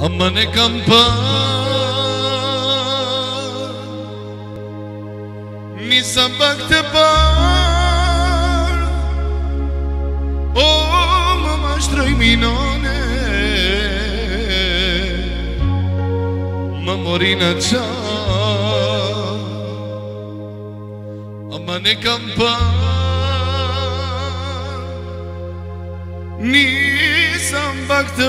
Amane campa ni sabakte par o mama shtroj minone mamorina cha amane campa ni sabakte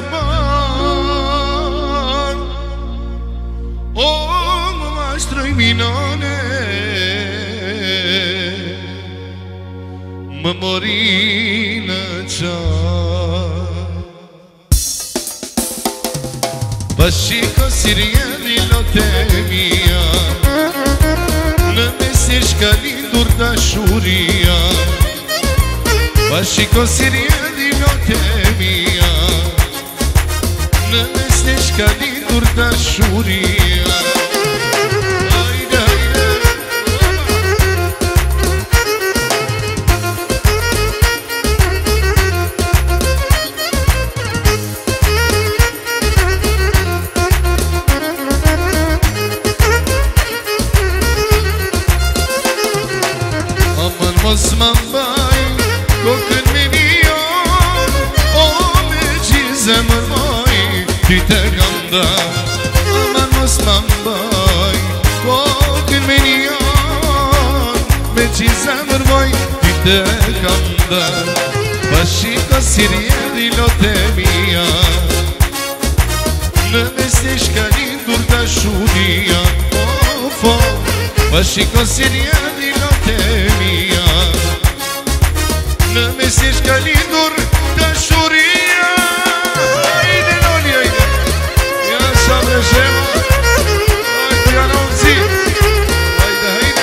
par o mama shtroj minone mamorina cha Bashiko sirieni lotemia Në mesish ka lindur dashuria Bashiko sirieni lotemia Në mesish ka lindur dashuria Osman Bay, kokën me nion O me gjizemër moj, ty te kam da Aman Osman Bay, kokën me nion Me gjizemër moj, ty te kam da Bashiko sirjedi lote mia Në mesish ka lindur dashuria Bashiko sirjedi lote mia Në mesish ka lindur dashuria Ajde noli, ajde Ja sabre shema Ajde ja nonzi Ajde, ajde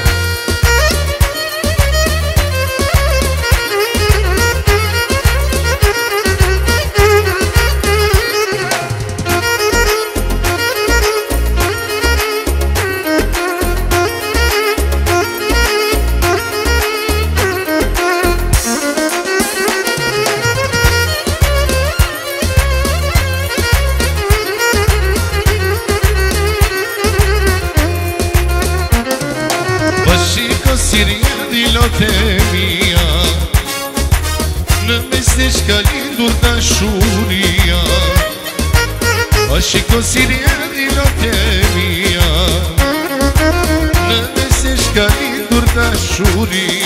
Sirjedi lote mia Në mesish ka lindur dashuria Bashiko sirjedi lote mia Në mesish ka lindur dashuria